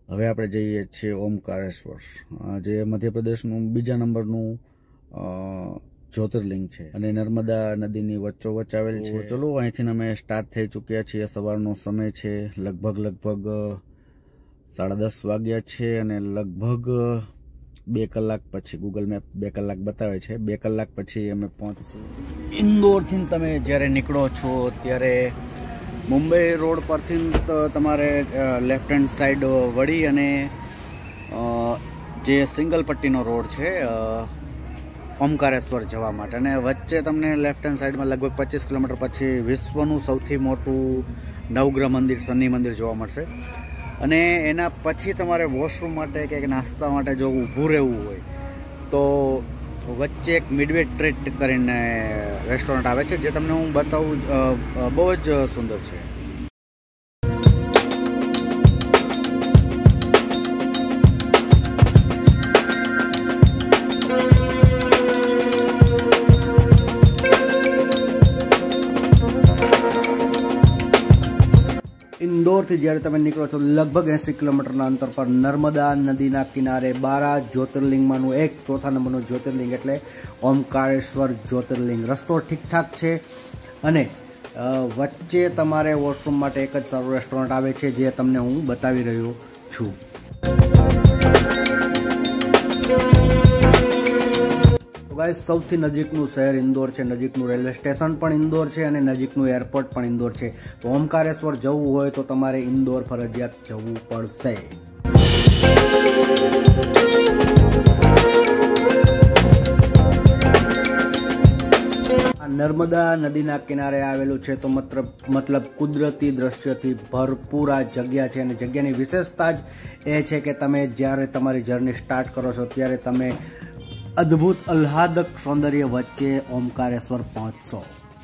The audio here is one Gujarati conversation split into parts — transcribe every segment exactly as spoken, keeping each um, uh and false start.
હવે આપણે જઈએ છીએ ઓમકારેશ્વર, જે મધ્યપ્રદેશનું બીજા નંબરનું જ્યોતિર્લિંગ છે અને નર્મદા નદીની વચ્ચોવચ્ચ આવેલ છે. ચલો અહીંથી અમે સ્ટાર્ટ થઈ ચૂક્યા છીએ. સવારનો સમય છે, લગભગ લગભગ સાડા દસ વાગ્યા છે અને લગભગ બે કલાક પછી ગૂગલ મેપ બે કલાક બતાવે છે. બે કલાક પછી અમે પહોંચીશું ઇન્દોરથી. તમે જ્યારે નીકળો છો ત્યારે મુંબઈ રોડ પરથી તમારે લેફ્ટ હેન્ડ સાઈડ વળી અને જે સિંગલ પટ્ટીનો રોડ છે ઓમકારેશ્વર જવા માટે, અને વચ્ચે તમને લેફ્ટ હેન્ડ સાઈડમાં લગભગ પચીસ કિલોમીટર પછી વિશ્વનું સૌથી મોટું નવગ્રહ મંદિર, શનિ મંદિર જોવા મળશે. અને એના પછી તમારે વોશરૂમ માટે કે નાસ્તા માટે જો ઊભું રહેવું હોય તો વચ્ચે એક મિડવે ટ્રીટ કરીને રેસ્ટોરન્ટ આવે છે, જે તમને હું બતાવું. બહુ જ સુંદર છે. ઇન્દોરથી જ્યારે તમે નીકળો છો લગભગ એંસી કિલોમીટરના અંતર પર નર્મદા નદીના કિનારે બારા જ્યોતિર્લિંગમાંનું એક ચોથા નંબરનું જ્યોતિર્લિંગ એટલે ઓમકારેશ્વર જ્યોતિર્લિંગ. રસ્તો ઠીકઠાક છે અને વચ્ચે તમારે વોશરૂમ માટે એક જ સારું રેસ્ટોરન્ટ આવે છે, જે તમને હું બતાવી રહ્યો છું. ગાઈસ, સૌથી નજીકનું શહેર ઇન્દોર છે, નજીકનું રેલવે સ્ટેશન પણ ઇન્દોર છે અને નજીકનું એરપોર્ટ પણ ઇન્દોર છે. તો ઓમકારેશ્વર જવું હોય તો તમારે ઇન્દોર ફરજિયાત જવું પડશે. નર્મદા નદીના કિનારે આવેલું છે તો મતલબ મતલબ કુદરતી દ્રશ્યથી ભરપૂર આ જગ્યા છે. અને જગ્યાની વિશેષતા જ એ છે કે તમે જ્યારે તમારી જર્ની સ્ટાર્ટ કરો છો ત્યારે તમે અદ્ભુત આહ્લાદક સૌંદર્ય વચ્ચે ઓમકારેશ્વર પહોંચશો.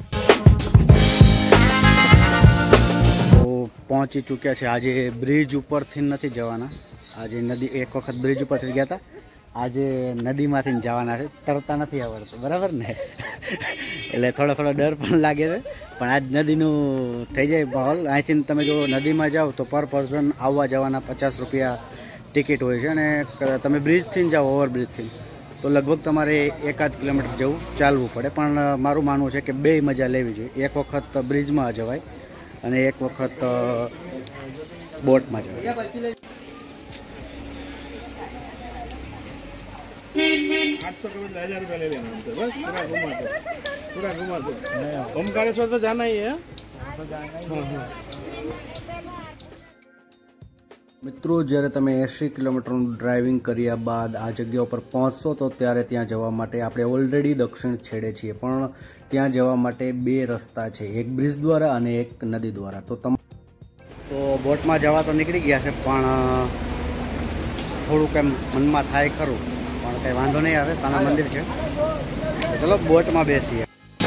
તો પહોંચી ચૂક્યા છે. આજે બ્રિજ ઉપરથી નથી જવાના, આજે નદી એક વખત બ્રિજ ઉપરથી ગયા હતા, આજે નદીમાંથી જવાના છે. તરતા નથી આવડતું, બરાબર ને? એટલે થોડો થોડો ડર પણ લાગે છે, પણ આજ નદીનું થઈ જાય માહોલ. અહીંથી તમે જો નદીમાં જાઓ તો પર પર્સન આવવા જવાના પચાસ રૂપિયા ટિકિટ હોય છે, અને તમે બ્રિજથી જાઓ ઓવરબ્રિજથી તો લગભગ તમારે એકાદ કિલોમીટર જેવું ચાલવું પડે. પણ મારું માનવું છે કે બે મજા લેવી જોઈએ. એક વખત બ્રિજમાં જવાય અને એક વખત બોટમાં જવાય. आठ सौ के बदले हजार रुपया ले लेना हमसे, बस पूरा घुमा दो, पूरा घुमा दो. ओमकारेश्वर तो जाना ही है. મિત્રો, જ્યારે તમે એંસી કિલોમીટરનું ડ્રાઇવિંગ કર્યા બાદ આ જગ્યા ઉપર પહોંચશો તો ત્યારે ત્યાં જવા માટે આપણે ઓલરેડી દક્ષિણ છેડે છીએ, પણ ત્યાં જવા માટે બે રસ્તા છે, એક બ્રિજ દ્વારા અને એક નદી દ્વારા. તો તમે તો બોટમાં જવા તો નીકળી ગયા છે, પણ થોડુંક એમ મનમાં થાય ખરું, પણ કંઈ વાંધો નહીં આવે. સામે મંદિર છે, ચલો બોટમાં બેસીએ.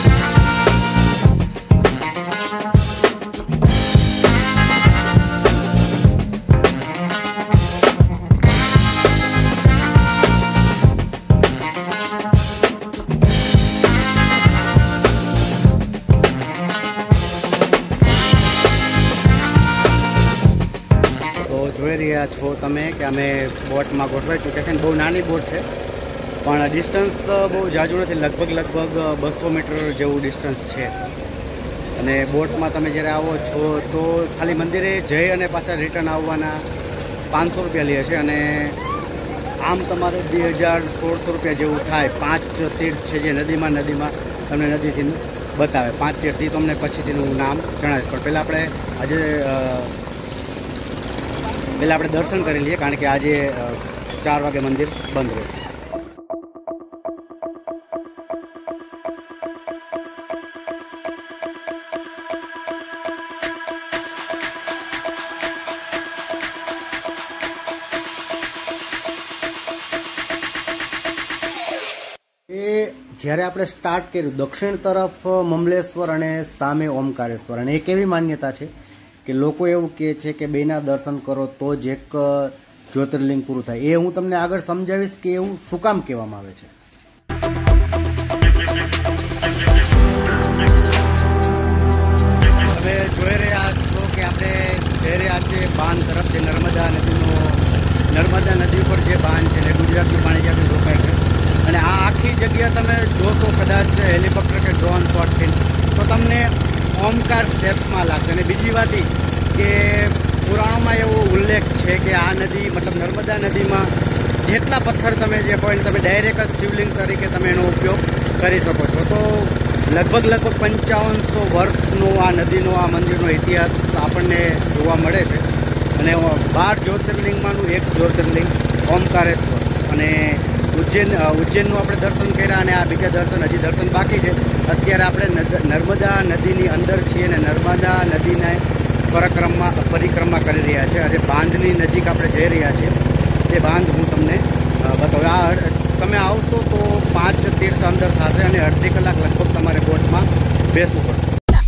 જોઈ રહ્યા છો તમે કે અમે બોટમાં ગોઠવાઈ ચૂક્યા છે. બહુ નાની બોટ છે, પણ ડિસ્ટન્સ બહુ ઝાઝું નથી, લગભગ લગભગ બસો મીટર જેવું ડિસ્ટન્સ છે. અને બોટમાં તમે જ્યારે આવો છો તો ખાલી મંદિરે જઈ અને પાછા રિટર્ન આવવાના પાંચસો રૂપિયા લે છે, અને આમ તમારે બે હજાર સોળસો રૂપિયા જેવું થાય. પાંચ તીર્થ છે જે નદીમાં નદીમાં તમને નદીથી બતાવે. પાંચ તીર્થથી તમને પછીથીનું નામ જણાવીશ, પણ પહેલાં આપણે આજે પહેલાં આપણે દર્શન કરી લઈએ, કારણ કે આજે ચાર વાગે મંદિર બંધ રહેશે. એ જ્યારે આપણે સ્ટાર્ટ કર્યું દક્ષિણ તરફ મમલેશ્વર અને સામે ઓમકારેશ્વર, અને એક એવી માન્યતા છે કે લોકો એવું કહે છે કે બેના દર્શન કરો તો જ એક જ્યોતિર્લિંગ પૂરું થાય. એ હું તમને આગળ સમજાવીશ કે એવું શું કામ કહેવામાં આવે છે. હવે જોઈ રહ્યા છો કે આપણે જઈ રહ્યા છીએ બાન તરફ, જે નર્મદા નદીનો ઉપર જે બાંધ છે એટલે ગુજરાતનું પાણી જ્યાંથી રોકાય છે. અને આ આખી જગ્યા તમે જોશો કદાચ હેલિકોપ્ટર કે ડ્રોન શોટથી તો તમને ઓમકાર શેપમાં લાગશે. અને બીજી વાત એ કે પુરાણોમાં એવો ઉલ્લેખ છે કે આ નદી મતલબ નર્મદા નદીમાં જેટલા પથ્થર તમે જે પોઈન્ટ તમે ડાયરેક્ટ જ શિવલિંગ તરીકે તમે એનો ઉપયોગ કરી શકો છો. તો લગભગ લગભગ પંચાવનસો વર્ષનો આ નદીનો આ મંદિરનો ઇતિહાસ આપણને જોવા મળે છે. અને બાર જ્યોતિર્લિંગમાંનું એક જ્યોતિર્લિંગ ઓમકારેશ્વર. અને ઉજ્જૈન ઉજ્જૈનનું આપણે દર્શન કર્યા અને આ બીજા દર્શન હજી દર્શન બાકી છે. અત્યારે આપણે નર્મદા નદીની અંદર છીએ અને નર્મદા નદીના પરિક્રમા પરિક્રમા કરી રહ્યા છે. આજે બાંધની નજીક આપણે જઈ રહ્યા છીએ. તે બાંધ હું તમને બતાવું. આ તમે આવશો તો પાંચ તીર્થ અંદર થશે અને અડધી કલાક લગભગ તમારે બોટમાં બેસવું પડશે.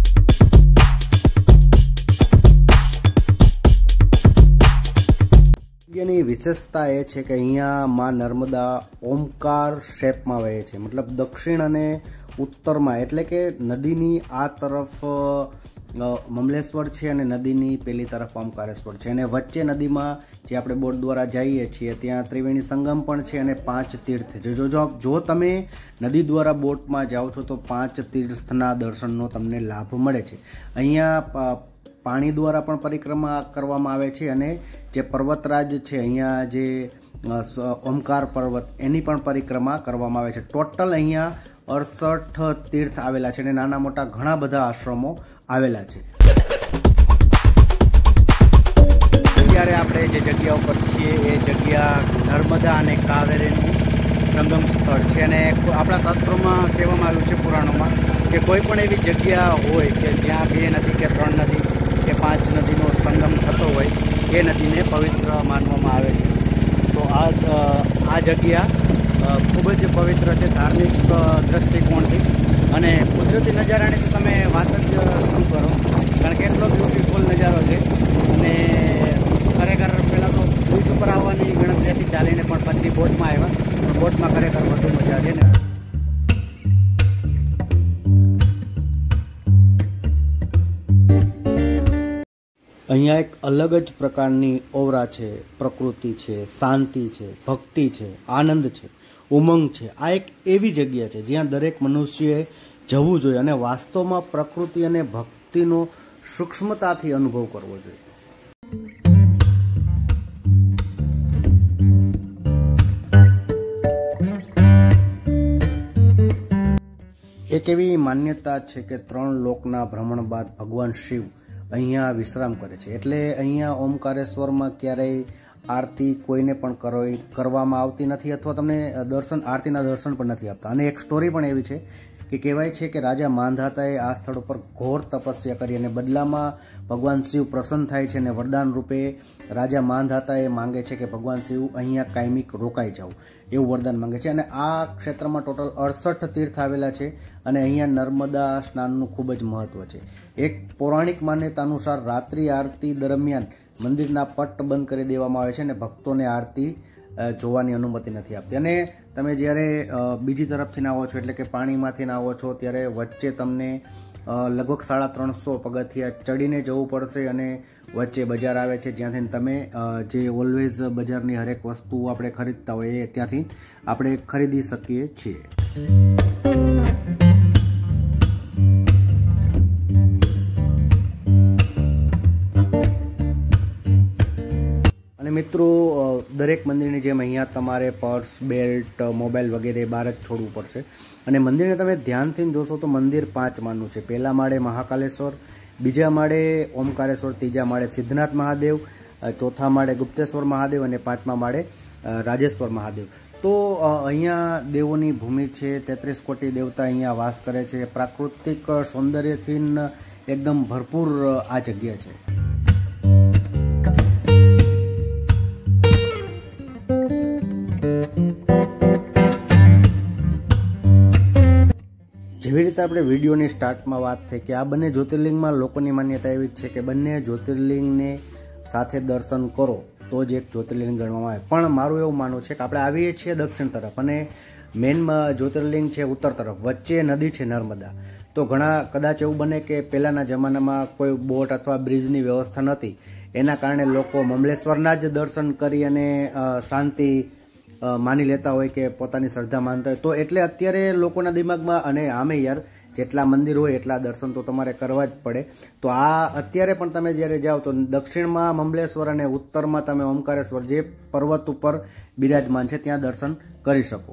જગ્યાની વિશેષતા એ છે કે અહીંયા માં નર્મદા ઓમકાર શેપમાં વહે છે. મતલબ દક્ષિણ અને ઉત્તરમાં, એટલે કે નદીની આ તરફ મમલેશ્વર છે અને નદીની પેલી તરફ ઓમકારેશ્વર છે. અને વચ્ચે નદીમાં જે આપણે બોટ દ્વારા જઈએ છીએ ત્યાં ત્રિવેણી સંગમ પણ છે અને પાંચ તીર્થ છે. જો જો જો તમે નદી દ્વારા બોટમાં જાઓ છો તો પાંચ તીર્થના દર્શનનો તમને લાભ મળે છે. અહીંયા પાણી દ્વારા પણ પરિક્રમા કરવામાં આવે છે અને જે પર્વતરાજ છે અહીંયા જે ઓમકાર પર્વત એની પણ પરિક્રમા કરવામાં આવે છે. ટોટલ અહીંયા અડસઠ તીર્થ આવેલા છે અને નાના મોટા ઘણા બધા આશ્રમો આવેલા છે. અત્યારે આપણે જે જગ્યા ઉપર છીએ એ જગ્યા નર્મદા અને કાવેરીનું સંગમ સ્થળ છે. અને આપણા શાસ્ત્રોમાં કહેવામાં આવ્યું છે પુરાણોમાં કે કોઈ પણ એવી જગ્યા હોય કે જ્યાં બે નદી કે ત્રણ નદી કે પાંચ નદીનો સંગમ થતો હોય એ નદીને પવિત્ર માનવામાં આવે છે. તો આ આ જગ્યા ખૂબ જ પવિત્ર છે ધાર્મિક દ્રષ્ટિકોણથી. અને કુદરતી નજારાની તો તમે વાત જ શું કરો, કારણ કે એટલો બ્યુટીફુલ નજારો છે. અને ખરેખર પહેલાં તો બ્રિજ ઉપર આવવાની ગણતરીથી ચાલીને પણ પછી બોટમાં આવ્યા, પણ બોટમાં ખરેખર વધુ મજા છે ને. અહીંયા એક અલગ જ પ્રકારની ઓવરા છે, પ્રકૃતિ છે, શાંતિ છે, ભક્તિ છે, આનંદ છે, ઉમંગ છે. આ એક એવી જગ્યા છે જ્યાં દરેક મનુષ્યએ જવું જોઈએ અને વાસ્તવમાં પ્રકૃતિ અને ભક્તિનો સૂક્ષ્મતાથી અનુભવ કરવો જોઈએ. એક એવી માન્યતા છે કે ત્રણ લોકના ભ્રમણ બાદ ભગવાન શિવ અહીંયા વિશ્રામ કરે છે. એટલે અહીંયા ઓમકારેશ્વરમાં ક્યારેય આરતી કોઈને પણ કરવી કરવામાં આવતી નથી અથવા તમને દર્શન આરતીના દર્શન પણ નથી આપતા. અને એક સ્ટોરી પણ એવી છે કે કહેવાય છે કે રાજા માંધાતાએ આ સ્થળ ઉપર ઘોર તપસ્યા કરી અને બદલામાં ભગવાન શિવ પ્રસન્ન થાય છે અને વરદાન રૂપે રાજા માંધાતાએ માંગે છે કે ભગવાન શિવ અહીંયા કાયમિક રોકાઈ જાવ એવું વરદાન માંગે છે. અને આ ક્ષેત્રમાં ટોટલ અડસઠ તીર્થ આવેલા છે અને અહીંયા નર્મદા સ્નાનનું ખૂબ જ મહત્વ છે. એક પૌરાણિક માન્યતા અનુસાર રાત્રિ આરતી દરમિયાન મંદિરના પટ બંધ કરી દેવામાં આવે છે અને ભક્તોને આરતી જોવાની અનુમતિ નથી આપતી. અને તમે જ્યારે બીજી તરફથી આવો છો એટલે કે પાણીમાંથી આવો છો ત્યારે વચ્ચે તમને લગભગ સાડા ત્રણસો પગથિયા ચડીને જવું પડશે અને વચ્ચે બજાર આવે છે જ્યાંથી તમે જે ઓલવેઝ બજારની હરેક વસ્તુ આપણે ખરીદતા હોઈએ ત્યાંથી આપણે ખરીદી શકીએ છીએ. મિત્રો દરેક મંદિરની જેમ અહીંયા તમારે પર્સ, બેલ્ટ, મોબાઈલ વગેરે બહાર જ છોડવું પડશે. અને મંદિરને તમે ધ્યાનથી જોશો તો મંદિર પાંચ માળનું છે. પહેલા માળે મહાકાલેશ્વર, બીજા માળે ઓમકારેશ્વર, ત્રીજા માળે સિદ્ધનાથ મહાદેવ, ચોથા માળે ગુપ્તેશ્વર મહાદેવ અને પાંચમા માળે રાજેશ્વર મહાદેવ. તો અહીંયા દેવોની ભૂમિ છે. તેત્રીસ કોટી દેવતા અહીંયા વાસ કરે છે. પ્રાકૃતિક સૌંદર્યથી એકદમ ભરપૂર આ જગ્યા છે. જેવી રીતે આપણે વિડીયોની સ્ટાર્ટમાં વાત થઈ કે આ બંને જ્યોતિર્લિંગમાં લોકોની માન્યતા એવી જ છે કે બંને જ્યોતિર્લિંગને સાથે દર્શન કરો તો જ એક જ્યોતિર્લિંગ ગણવામાં આવે. પણ મારું એવું માનવું છે કે આપણે આવીએ છીએ દક્ષિણ તરફ અને મેઇન જ્યોતિર્લિંગ છે ઉત્તર તરફ, વચ્ચે નદી છે નર્મદા. તો ઘણા કદાચ એવું બને કે પહેલાંના જમાનામાં કોઈ બોટ અથવા બ્રિજની વ્યવસ્થા નહોતી એના કારણે લોકો મમલેશ્વરના જ દર્શન કરી અને શાંતિ માની લેતા હોય કે પોતાની શ્રદ્ધા માનતા હોય. તો એટલે અત્યારે લોકોના દિમાગમાં, અને આમે યાર જેટલા મંદિર હોય એટલા દર્શન તો તમારે કરવા જ પડે. તો આ અત્યારે પણ તમે જ્યારે જાઓ તો દક્ષિણમાં મમલેશ્વર અને ઉત્તરમાં તમે ઓમકારેશ્વર જે પર્વત ઉપર બિરાજમાન છે ત્યાં દર્શન કરી શકો.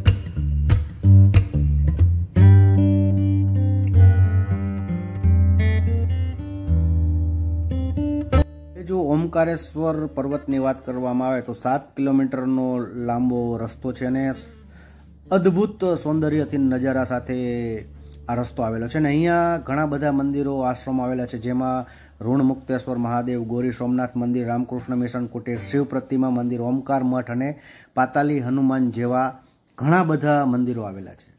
જો ઓમકારેશ્વર પર્વતની વાત કરવામાં આવે તો સાત કિલોમીટરનો લાંબો રસ્તો છે અને અદ્ભુત સૌંદર્યથી નજારા સાથે આ રસ્તો આવેલો છે. અને અહીંયા ઘણા બધા મંદિરો, આશ્રમો આવેલા છે, જેમાં ઋણમુક્તેશ્વર મહાદેવ, ગોરી સોમનાથ મંદિર, રામકૃષ્ણ મિશન કુટીર, શિવ પ્રતિમા મંદિર, ઓમકાર મઠ અને પાતાલી હનુમાન જેવા ઘણા બધા મંદિરો આવેલા છે.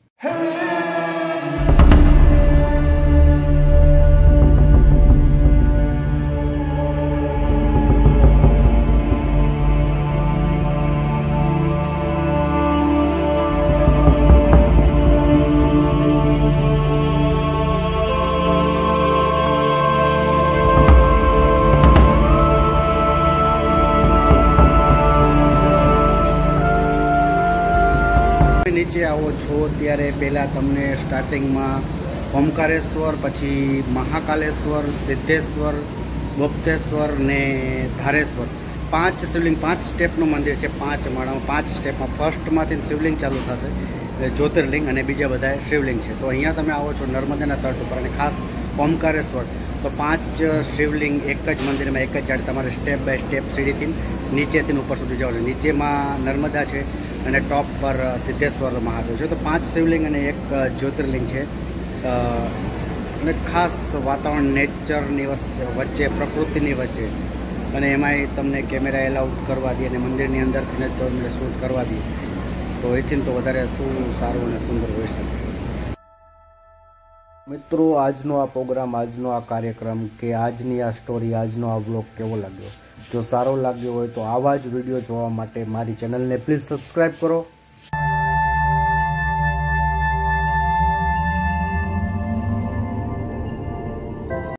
નીચે આવો છો ત્યારે પહેલાં તમને સ્ટાર્ટિંગમાં ઓમકારેશ્વર, પછી મહાકાલેશ્વર, સિદ્ધેશ્વર, ગુપ્તેશ્વર ને ધારેશ્વર, પાંચ શિવલિંગ, પાંચ સ્ટેપનું મંદિર છે. પાંચ માળામાં પાંચ સ્ટેપમાં ફર્સ્ટમાંથી શિવલિંગ ચાલુ થશે, જ્યોતિર્લિંગ, અને બીજા બધા શિવલિંગ છે. તો અહીંયા તમે આવો છો નર્મદાના તટ ઉપર, અને ખાસ ઓમકારેશ્વર તો પાંચ શિવલિંગ એક જ મંદિરમાં એક જ જાડે તમારે સ્ટેપ બાય સ્ટેપ સીડીથી નીચેથી ઉપર સુધી જવાનું. નીચેમાં નર્મદા છે અને ટોપ પર સિદ્ધેશ્વર મહાદેવ છે. તો પાંચ શિવલિંગ અને એક જ્યોતિર્લિંગ છે. અને ખાસ વાતાવરણ નેચરની વચ્ચે, પ્રકૃતિની વચ્ચે, અને એમાંય તમને કેમેરા એલાઉડ કરવા દે અને મંદિરની અંદરથી જ તમને શૂટ કરવા દે, તો એથી તો વધારે શું સારું અને સુંદર હોઈ શકે. મિત્રો, આજનો આ પ્રોગ્રામ, આજનો આ કાર્યક્રમ કે આજની આ સ્ટોરી, આજનો આ વ્લોગ કેવો લાગ્યો? જો સારો લાગ્યો હોય તો આવા જ વિડીયો જોવા માટે મારી ચેનલને પ્લીઝ સબસ્ક્રાઈબ કરો.